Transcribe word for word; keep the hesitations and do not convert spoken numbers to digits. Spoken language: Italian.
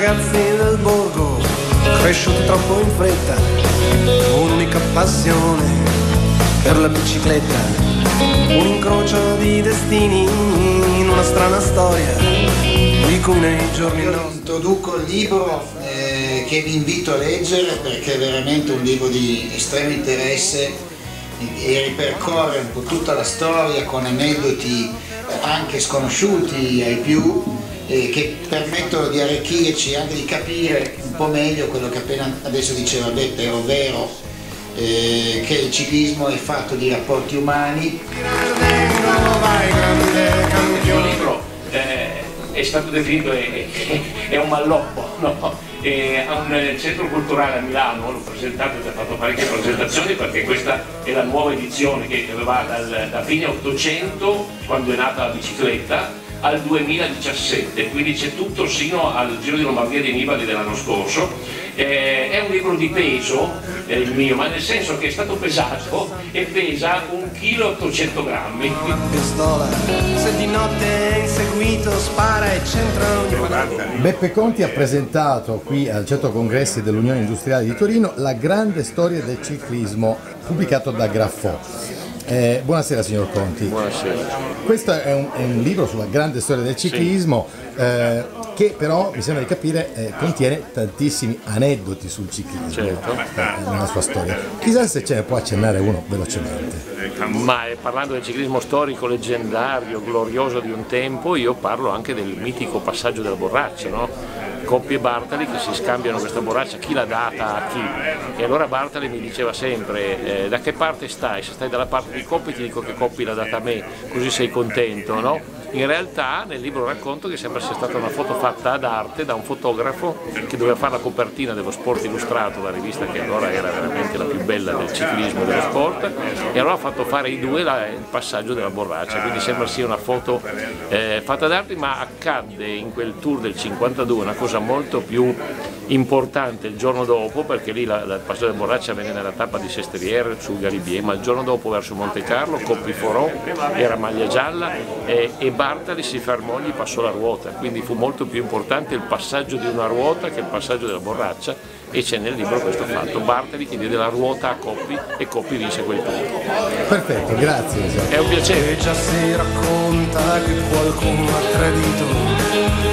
ragazzi del borgo, cresciuti troppo in fretta, un'unica passione per la bicicletta, un incrocio di destini in una strana storia di cui nei giorni nostri. Introduco il libro eh, che vi invito a leggere perché è veramente un libro di estremo interesse e ripercorre un po' tutta la storia con aneddoti anche sconosciuti ai più, eh, che permettono di arricchirci, anche di capire un po' meglio quello che appena adesso diceva Beppe, ovvero eh, che il ciclismo è fatto di rapporti umani. Il libro eh, è stato definito, è, è un malloppo, no? E a un centro culturale a Milano, l'ho presentato, ho fatto parecchie presentazioni perché questa è la nuova edizione che va dal, da fine ottocento, quando è nata la bicicletta, al duemiladiciassette, quindi c'è tutto sino al Giro di Lombardia di Nibali dell'anno scorso. Eh, è un libro di peso, eh, il mio, ma nel senso che è stato pesato e pesa un chilo e ottocento grammi. Se di notte è inseguito spara e c'entra ogni. Beppe Conti ha presentato qui al Centro Congressi dell'Unione Industriale di Torino La grande storia del ciclismo, pubblicato da Graffò. Eh, buonasera signor Conti. Buonasera. Questo è un, è un libro sulla grande storia del ciclismo, sì. eh, che però mi sembra di capire eh, contiene tantissimi aneddoti sul ciclismo, certo. eh, nella sua storia. Chissà se ce ne può accennare uno velocemente. Ma eh, parlando del ciclismo storico, leggendario, glorioso di un tempo, io parlo anche del mitico passaggio della borraccia, no? Coppi e Bartali che si scambiano questa borraccia, chi l'ha data a chi. E allora Bartali mi diceva sempre eh, da che parte stai? Se stai dalla parte di Coppi ti dico che Coppi l'ha data a me, così sei contento, no? In realtà nel libro racconto che sembra sia stata una foto fatta ad arte da un fotografo che doveva fare la copertina dello Sport Illustrato, la rivista che allora era veramente la più bella del ciclismo e dello sport, e allora ha fatto fare ai due la, il passaggio della borraccia, quindi sembra sia una foto eh, fatta ad arte, ma accadde in quel tour del cinquantadue una cosa molto più importante il giorno dopo, perché lì la, la passaggio della borraccia venne nella tappa di Sestriere sul Galibier, ma il giorno dopo verso Monte Carlo Coppi forò, era maglia gialla e, e Bartali si fermò, gli passò la ruota, quindi fu molto più importante il passaggio di una ruota che il passaggio della borraccia, e c'è nel libro questo fatto. Bartali che diede la ruota a Coppi e Coppi vinse quel tour. Perfetto, grazie. È un piacere. E già si racconta che qualcuno ha tradito